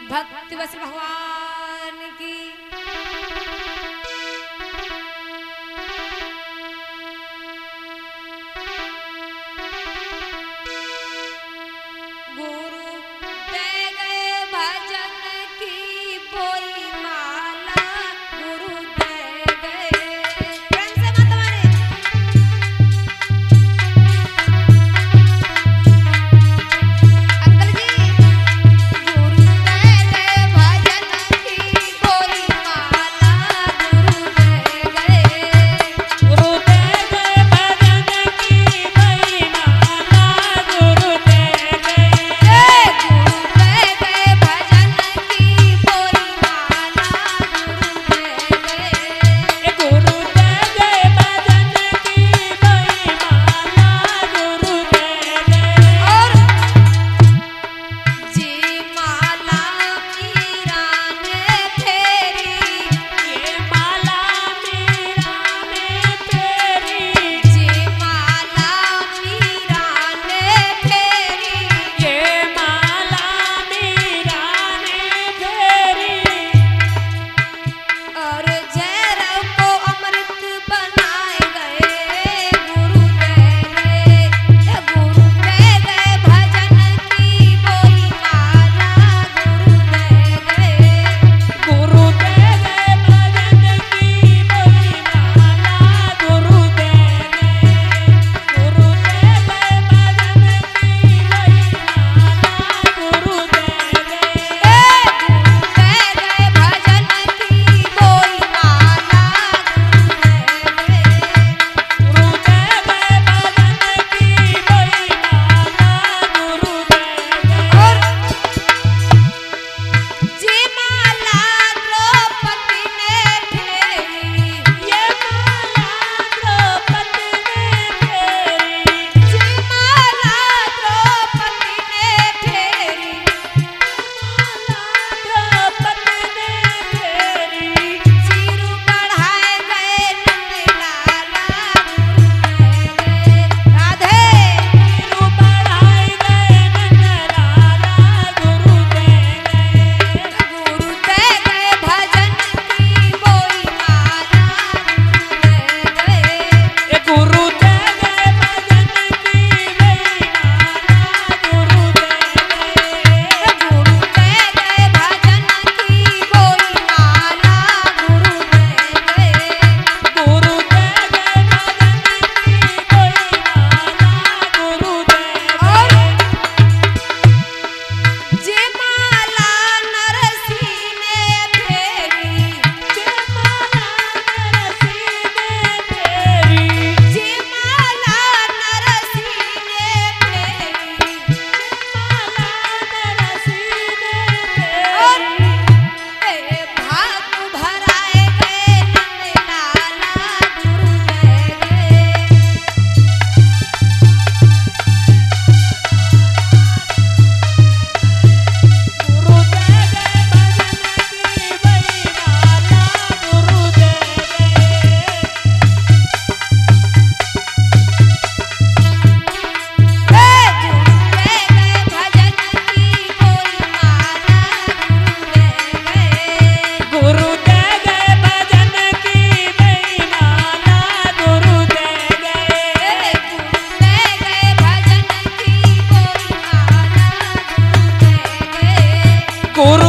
भक्ति बस भगवान की। गुरु दे गए भजन की बोई माला, गुरु दे गए। प्रेम से मत मारे। अंकल जी, गुरु दे गए भजन की बोई माला, गुरु दे गए। गुरु दे गए भजन की बोई माला, गुरु दे गए। गुरु दे गए भजन की बोई माला, गुरु दे गए। गुरु दे गए भजन की बोई माला, गुरु दे गए। और जी माला मीरा ने फेरी, ये माला मीरा ने फेरी, जी माला मीरा ने फेरी। ये माला मीरा ने फेरी। और जैरव को अमृत बनाए गए, गुरु दे गए। गुरु दे गए भजन की बोई माला, गुरु दे गए। गुरु दे गए भजन की बोई माला, गुरु दे गए। गुरु दे गए भजन की बोई माला, गुरु दे गए। गुरु दे गए भजन की बोई माला, गुरु दे गए। गुरु दे गए भजन की बोई माला, गुरु दे गए। और जी माला द्रौपदी ने फेरी, ये माला द्रौपदी ने फेरी, जी माला द्रौपदी ने फेरी। माला द्रौपदी ने फेरी। सिर बढ़ाए गए नंदलाला, गुरु दे गए। राधे। सिर बढ़ाए गए नंदलाला, गुरु दे गए। गुरु दे गए भजन की बोई माला, गुरु दे गए। गुरु दे गए भजन की बोई माला, गुरु दे गए। गुरु दे गए भजन की बोई माला, गुरु दे गए। गुरु दे गए भजन की बोई माला, गुरु दे और गए। जी माला नरसी ने फेरी, ये माला नरसी ने फेरी, जी माला नरसी ने फेरी। माला नरसी ने और फेरी। भाग भराए गए नंदलाला, गुरु दे गए। गुरु दे गए भजन की बोई माला, गुरु दे गए। गुरु दे गए भजन की बोई माला, गुरु दे गए। गुरु दे गए भजन की बोई माला, गुरु दे गए। गुरु दे गए भजन की बोई माला, गुरु दे गए। गुरु